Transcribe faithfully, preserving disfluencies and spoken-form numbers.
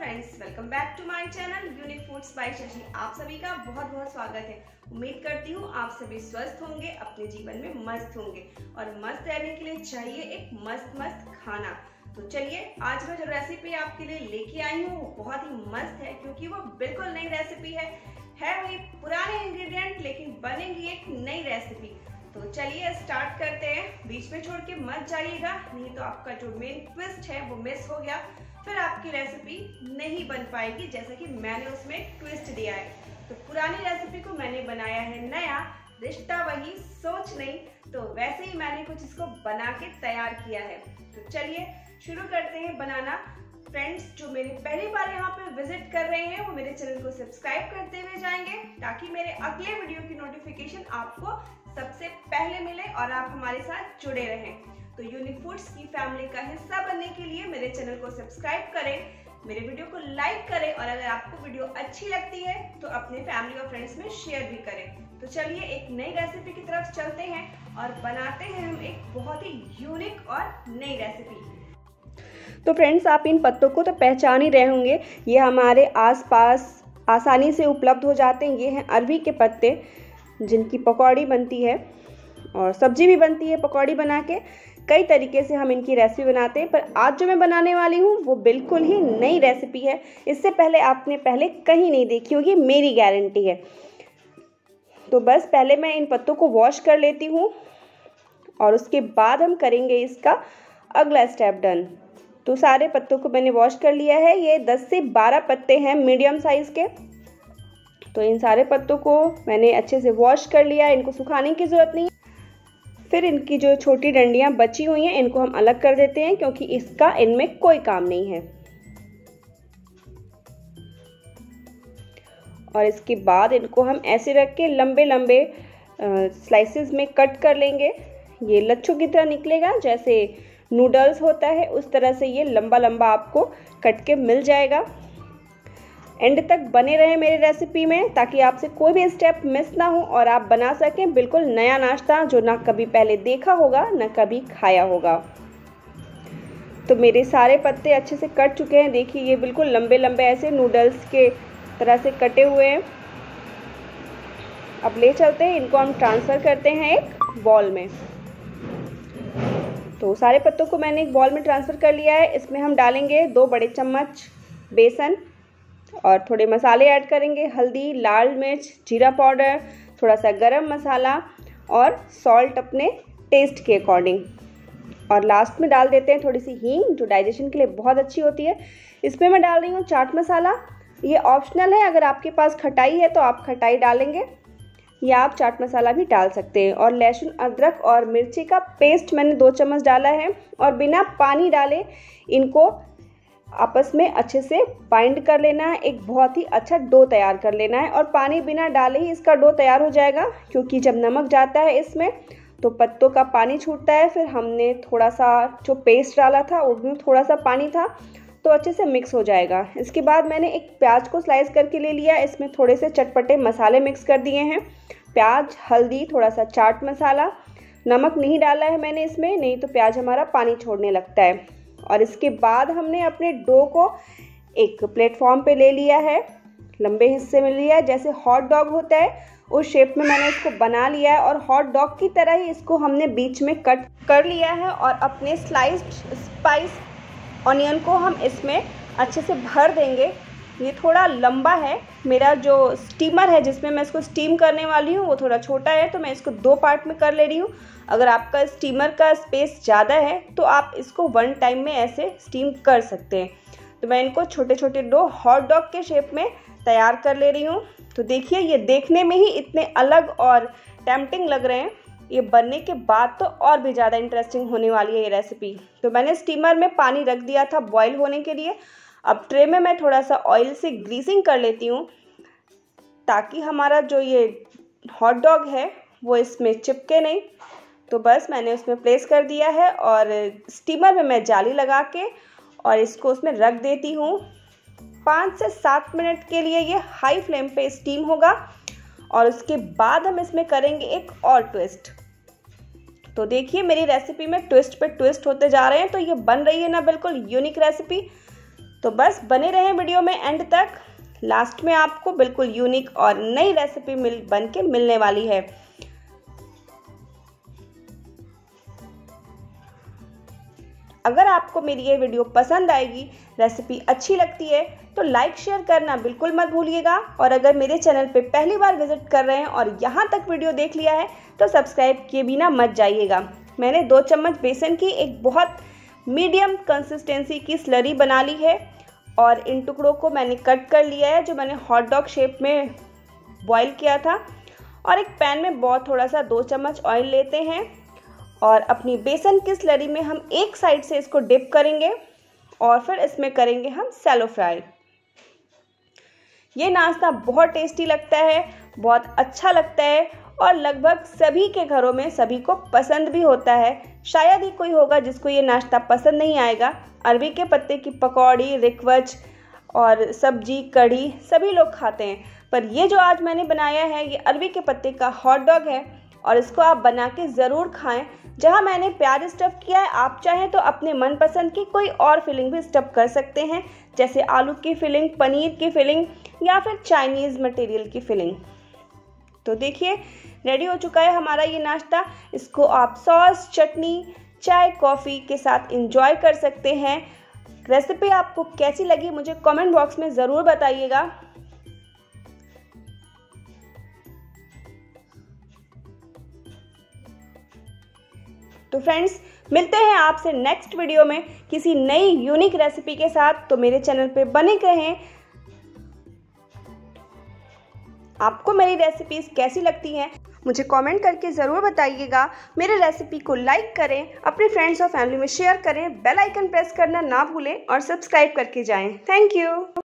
Friends, welcome back to my channel unique foods by Shashi. आप सभी का बहुत बहुत स्वागत है। उम्मीद करती हूँ आप सभी स्वस्थ होंगे, अपने जीवन में मस्त होंगे और मस्त रहने के लिए चाहिए एक मस्त मस्त खाना। तो चलिए, आज मैं जो रेसिपी आपके लिए लेके आई हूँ वो बहुत ही मस्त है, क्योंकि वो बिल्कुल नई रेसिपी है है वही पुराने इंग्रेडिएंट, लेकिन बनेगी एक नई रेसिपी। तो चलिए स्टार्ट करते हैं। बीच में छोड़ के मत जाइएगा, नहीं तो आपका जो मेन ट्विस्ट है वो मिस हो गया, फिर आपकी रेसिपी नहीं बन पाएगी जैसा कि मैंने उसमें ट्विस्ट दिया है। तो पुरानी रेसिपी को मैंने बनाया है नया, रिश्ता वही सोच नहीं, तो वैसे ही मैंने कुछ इसको बना के तैयार किया है। तो चलिए शुरू करते हैं बनाना। फ्रेंड्स, जो मेरी पहली बार यहाँ पे विजिट कर रहे हैं वो मेरे चैनल को सब्सक्राइब करते हुए जाएंगे, ताकि मेरे अगले वीडियो की नोटिफिकेशन आपको सबसे पहले मिले और आप हमारे साथ जुड़े रहें। तो यूनिक फूड्स की फैमिली का हिस्सा बनने के लिए मेरे चैनल को सब्सक्राइब करें, मेरे वीडियो को लाइक करें और अगर आपको वीडियो अच्छी लगती है तो अपने फैमिली और फ्रेंड्स में शेयर भी करें। तो चलिए एक नई रेसिपी की तरफ चलते हैं और बनाते हैं हम एक बहुत ही यूनिक और नई रेसिपी। तो फ्रेंड्स, आप इन पत्तों को तो पहचान ही रहे होंगे, ये हमारे आसपास आसानी से उपलब्ध हो जाते हैं। ये हैं अरबी के पत्ते, जिनकी पकौड़ी बनती है और सब्जी भी बनती है। पकौड़ी बना के कई तरीके से हम इनकी रेसिपी बनाते हैं, पर आज जो मैं बनाने वाली हूँ वो बिल्कुल ही नई रेसिपी है। इससे पहले आपने पहले कहीं नहीं देखी होगी, मेरी गारंटी है। तो बस पहले मैं इन पत्तों को वॉश कर लेती हूँ और उसके बाद हम करेंगे इसका अगला स्टेप डन। तो सारे पत्तों को मैंने वॉश कर लिया है। ये दस से बारह पत्ते हैं मीडियम साइज़ के। तो इन सारे पत्तों को मैंने अच्छे से वॉश कर लिया, इनको सुखाने की ज़रूरत नहीं है। फिर इनकी जो छोटी डंडियां बची हुई हैं इनको हम अलग कर देते हैं, क्योंकि इसका इनमें कोई काम नहीं है। और इसके बाद इनको हम ऐसे रख के लंबे लंबे स्लाइसेस में कट कर लेंगे। ये लच्छों की तरह निकलेगा, जैसे नूडल्स होता है उस तरह से ये लंबा लंबा आपको कट के मिल जाएगा। एंड तक बने रहे मेरी रेसिपी में, ताकि आपसे कोई भी स्टेप मिस ना हो और आप बना सकें बिल्कुल नया नाश्ता, जो ना कभी पहले देखा होगा ना कभी खाया होगा। तो मेरे सारे पत्ते अच्छे से कट चुके हैं। देखिए, ये बिल्कुल लंबे लंबे ऐसे नूडल्स के तरह से कटे हुए हैं। अब ले चलते हैं, इनको हम ट्रांसफ़र करते हैं एक बॉल में। तो सारे पत्तों को मैंने एक बॉल में ट्रांसफ़र कर लिया है। इसमें हम डालेंगे दो बड़े चम्मच बेसन और थोड़े मसाले ऐड करेंगे, हल्दी, लाल मिर्च, जीरा पाउडर, थोड़ा सा गरम मसाला और सॉल्ट अपने टेस्ट के अकॉर्डिंग। और लास्ट में डाल देते हैं थोड़ी सी हींग, जो डाइजेशन के लिए बहुत अच्छी होती है। इसमें मैं डाल रही हूँ चाट मसाला। ये ऑप्शनल है, अगर आपके पास खटाई है तो आप खटाई डालेंगे या आप चाट मसाला भी डाल सकते हैं। और लहसुन, अदरक और मिर्ची का पेस्ट मैंने दो चम्मच डाला है और बिना पानी डाले इनको आपस में अच्छे से बाइंड कर लेना है। एक बहुत ही अच्छा डो तैयार कर लेना है और पानी बिना डाले ही इसका डो तैयार हो जाएगा, क्योंकि जब नमक जाता है इसमें तो पत्तों का पानी छूटता है। फिर हमने थोड़ा सा जो पेस्ट डाला था उसमें थोड़ा सा पानी था, तो अच्छे से मिक्स हो जाएगा। इसके बाद मैंने एक प्याज को स्लाइस करके ले लिया, इसमें थोड़े से चटपटे मसाले मिक्स कर दिए हैं। प्याज, हल्दी, थोड़ा सा चाट मसाला, नमक नहीं डाला है मैंने इसमें, नहीं तो प्याज हमारा पानी छोड़ने लगता है। और इसके बाद हमने अपने डो को एक प्लेटफॉर्म पे ले लिया है, लंबे हिस्से में लिया है, जैसे हॉट डॉग होता है उस शेप में मैंने इसको बना लिया है। और हॉट डॉग की तरह ही इसको हमने बीच में कट कर लिया है और अपने स्लाइस्ड स्पाइस ऑनियन को हम इसमें अच्छे से भर देंगे। ये थोड़ा लंबा है, मेरा जो स्टीमर है जिसमें मैं इसको स्टीम करने वाली हूँ वो थोड़ा छोटा है, तो मैं इसको दो पार्ट में कर ले रही हूँ। अगर आपका स्टीमर का स्पेस ज़्यादा है तो आप इसको वन टाइम में ऐसे स्टीम कर सकते हैं। तो मैं इनको छोटे छोटे डो हॉट डॉग के शेप में तैयार कर ले रही हूँ। तो देखिए, ये देखने में ही इतने अलग और टेम्पटिंग लग रहे हैं, ये बनने के बाद तो और भी ज़्यादा इंटरेस्टिंग होने वाली है ये रेसिपी। तो मैंने स्टीमर में पानी रख दिया था बॉईल होने के लिए। अब ट्रे में मैं थोड़ा सा ऑयल से ग्रीसिंग कर लेती हूँ, ताकि हमारा जो ये हॉट डॉग है वो इसमें चिपके नहीं। तो बस मैंने उसमें प्लेस कर दिया है और स्टीमर में मैं जाली लगा के और इसको उसमें रख देती हूँ। पाँच से सात मिनट के लिए ये हाई फ्लेम पे स्टीम होगा और उसके बाद हम इसमें करेंगे एक और ट्विस्ट। तो देखिए, मेरी रेसिपी में ट्विस्ट पे ट्विस्ट होते जा रहे हैं। तो ये बन रही है ना बिल्कुल यूनिक रेसिपी। तो बस बने रहें वीडियो में एंड तक। लास्ट में आपको बिल्कुल यूनिक और नई रेसिपी मिल बन के मिलने वाली है। अगर आपको मेरी ये वीडियो पसंद आएगी, रेसिपी अच्छी लगती है तो लाइक शेयर करना बिल्कुल मत भूलिएगा। और अगर मेरे चैनल पे पहली बार विजिट कर रहे हैं और यहाँ तक वीडियो देख लिया है तो सब्सक्राइब किए बिना मत जाइएगा। मैंने दो चम्मच बेसन की एक बहुत मीडियम कंसिस्टेंसी की स्लरी बना ली है और इन टुकड़ों को मैंने कट कर लिया है, जो मैंने हॉट डॉग शेप में बॉईल किया था। और एक पैन में बहुत थोड़ा सा दो चम्मच ऑयल लेते हैं और अपनी बेसन की स्लरी में हम एक साइड से इसको डिप करेंगे और फिर इसमें करेंगे हम सैलो फ्राई। ये नाश्ता बहुत टेस्टी लगता है, बहुत अच्छा लगता है और लगभग सभी के घरों में सभी को पसंद भी होता है। शायद ही कोई होगा जिसको ये नाश्ता पसंद नहीं आएगा। अरबी के पत्ते की पकौड़ी, रिकवच और सब्जी, कढ़ी सभी लोग खाते हैं, पर ये जो आज मैंने बनाया है ये अरबी के पत्ते का हॉट डॉग है और इसको आप बना के ज़रूर खाएं। जहां मैंने प्याज स्टफ़ किया है, आप चाहें तो अपने मनपसंद की कोई और फिलिंग भी स्टफ़ कर सकते हैं, जैसे आलू की फिलिंग, पनीर की फिलिंग या फिर चाइनीज़ मटेरियल की फिलिंग। तो देखिए रेडी हो चुका है हमारा ये नाश्ता। इसको आप सॉस, चटनी, चाय, कॉफ़ी के साथ एंजॉय कर सकते हैं। रेसिपी आपको कैसी लगी मुझे कमेंट बॉक्स में ज़रूर बताइएगा। तो फ्रेंड्स, मिलते हैं आपसे नेक्स्ट वीडियो में किसी नई यूनिक रेसिपी के साथ। तो मेरे चैनल पे बने रहें। आपको मेरी रेसिपीज़ कैसी लगती हैं मुझे कमेंट करके ज़रूर बताइएगा। मेरे रेसिपी को लाइक करें, अपने फ्रेंड्स और फैमिली में शेयर करें, बेल आइकन प्रेस करना ना भूलें और सब्सक्राइब करके जाएं। Thank you.